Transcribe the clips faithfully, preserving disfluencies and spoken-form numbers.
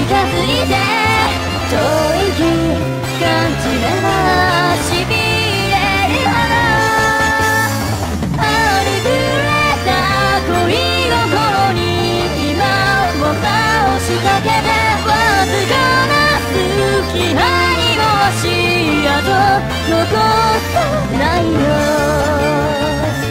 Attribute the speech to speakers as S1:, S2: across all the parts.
S1: 近づいて遠い気感じればしびれるほどありふれた恋心に今を押しかけてわずかな隙間にも足跡残ってないよ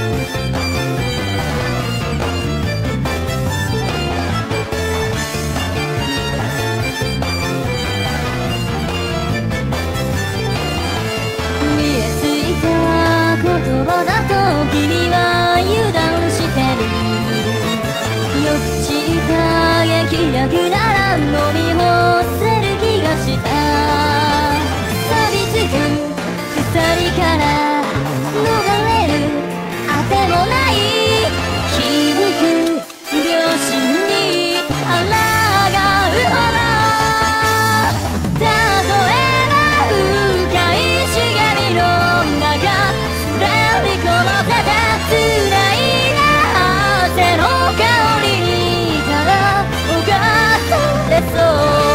S1: 言葉だと君は油断してるよく知った劇薬なら飲み干せる気がした錆びつく二人から逃れるあてもない響く両親に抗うほど例えば深い茂みの中この手でつないだ汗の香りにから犯されそう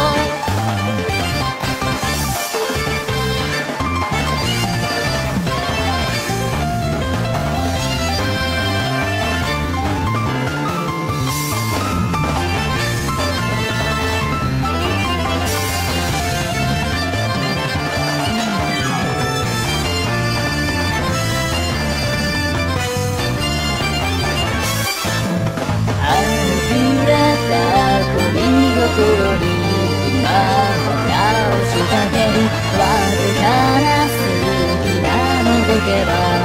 S1: 心に今も押しかけるわずかな隙間のどけば